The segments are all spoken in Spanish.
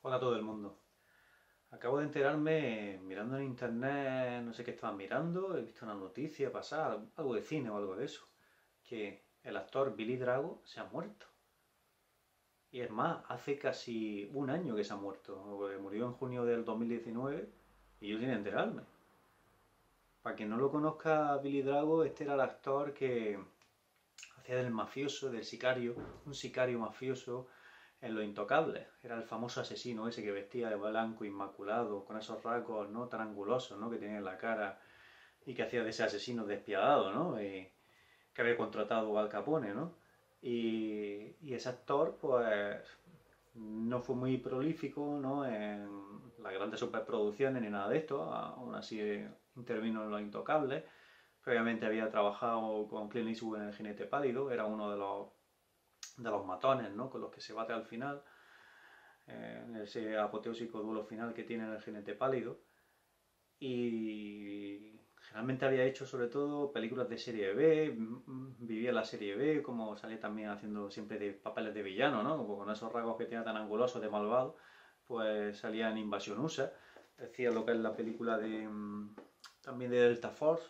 Hola a todo el mundo. Acabo de enterarme mirando en internet, no sé qué estaban mirando, he visto una noticia pasar, algo de cine o algo de eso, que el actor Billy Drago se ha muerto. Y es más, hace casi un año que se ha muerto, porque murió en junio del 2019 y yo sin enterarme. Para quien no lo conozca, Billy Drago, este era el actor que hacía del mafioso, del sicario, un sicario mafioso en Los Intocables. Era el famoso asesino ese que vestía de blanco inmaculado, con esos rasgos no tan angulosos, ¿no? Que tenía en la cara y que hacía de ese asesino despiadado, ¿no? Que había contratado a Al Capone, ¿no? Y ese actor, pues, no fue muy prolífico, ¿no? En las grandes superproducciones ni nada de esto, aún así intervino en Los Intocables. Previamente había trabajado con Clint Eastwood en El Jinete Pálido, era uno de los matones, ¿no? Con los que se bate al final, en ese apoteósico duelo final que tiene en El Jinete Pálido. Y generalmente había hecho sobre todo películas de serie B, vivía la serie B, como salía también haciendo siempre de papeles de villano, ¿no? Como con esos rasgos que tenía tan angulosos de malvado, pues salía en Invasión USA, decía lo que es la película de también de Delta Force,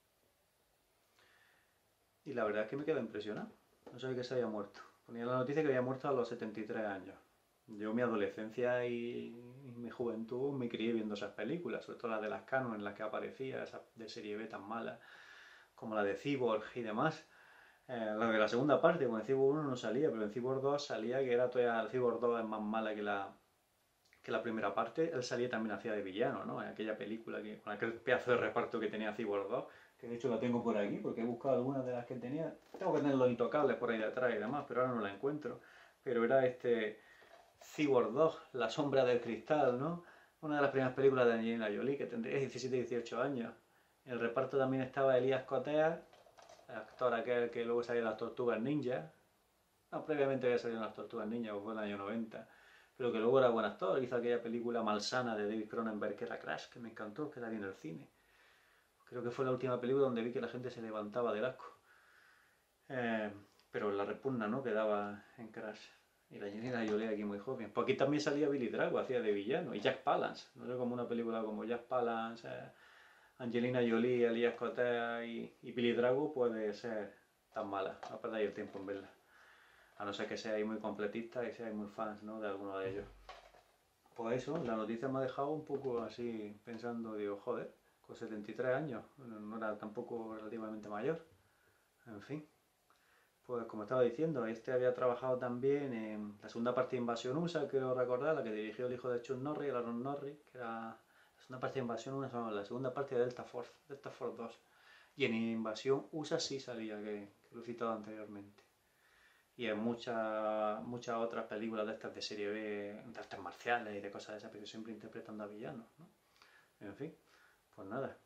y la verdad es que me quedé impresionado. No sabía que se había muerto. Ponía la noticia que había muerto a los 73 años. Yo mi adolescencia y mi juventud me crié viendo esas películas, sobre todo las de las Canon en las que aparecía, esas de serie B tan malas, como la de Cyborg y demás. La de la segunda parte, porque en Cyborg 1 no salía, pero en Cyborg 2 salía, que era todavía, el Cyborg 2 es más mala que la primera parte. Él salía también hacía de villano, ¿no? En aquella película, con aquel pedazo de reparto que tenía Cyborg 2, que de hecho la tengo por aquí, porque he buscado algunas de las que tenía. Tengo que tener los intocables por ahí detrás y demás, pero ahora no la encuentro. Pero era este Cyborg 2, La sombra del cristal, ¿no? Una de las primeras películas de Angelina Jolie, que tendría 17, 18 años. En el reparto también estaba Elías Cotea, el actor aquel que luego salía en las Tortugas Ninja. No, previamente había salido en las Tortugas Ninja, que fue en el año 90. Pero que luego era buen actor, hizo aquella película malsana de David Cronenberg que era Crash, que me encantó, que la vi en el cine. Creo que fue la última película donde vi que la gente se levantaba del asco. Eh, pero la repugna, ¿no? Quedaba en Crash. Y la Angelina Jolie aquí muy joven. Pues aquí también salía Billy Drago, hacía de villano. Y Jack Palance. No sé, como una película como Jack Palance, Angelina Jolie, Elías Cotea y Billy Drago puede ser tan mala. No perdáis el tiempo en verla. A no ser que seáis muy completistas y seáis muy fans, ¿no? De alguno de ellos. Pues eso, la noticia me ha dejado un poco así pensando, digo, joder, con 73 años, no era tampoco relativamente mayor. En fin, pues como estaba diciendo, este había trabajado también en la segunda parte de Invasión USA, creo recordar, la que dirigió el hijo de Chuck Norris, el Aaron Norris, que era la segunda parte de Invasión USA, no, la segunda parte de Delta Force 2. Y en Invasión USA sí salía, que lo he citado anteriormente. Y en muchas otras películas de estas de serie B, de artes marciales y de cosas de esas, pero siempre interpretando a villanos, ¿no? En fin, pues nada,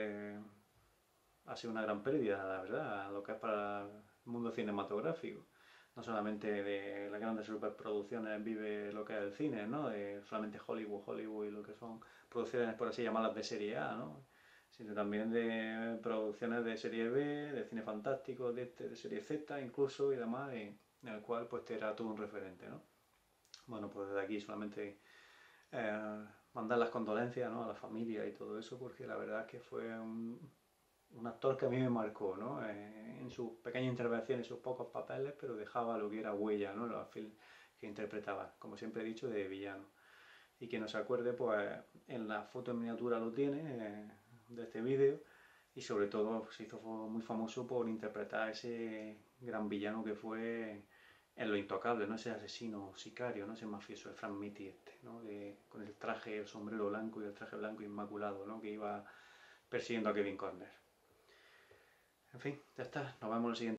ha sido una gran pérdida, la verdad, lo que es para el mundo cinematográfico. No solamente de las grandes superproducciones vive lo que es el cine, ¿no? De solamente Hollywood y lo que son producciones, por así llamarlas, de serie A, ¿no? Sino también de producciones de serie B, de cine fantástico, de serie Z incluso y demás, en el cual pues te era todo un referente, ¿no? Bueno, pues desde aquí solamente mandar las condolencias, ¿no? A la familia y todo eso, porque la verdad es que fue un actor que a mí me marcó, ¿no? En sus pequeñas intervenciones, sus pocos papeles, pero dejaba lo que era huella, ¿no? Los films que interpretaba, como siempre he dicho, de villano. Y que no se acuerde, pues en la foto en miniatura lo tiene, de este vídeo, y sobre todo se hizo muy famoso por interpretar ese gran villano que fue en Lo Intocable, ¿no? Ese asesino sicario, ¿no? Ese mafioso de Frank Mitty este, ¿no? Con el traje, el sombrero blanco y el traje blanco inmaculado, ¿no? Que iba persiguiendo a Kevin Costner. En fin, ya está. Nos vemos en el siguiente.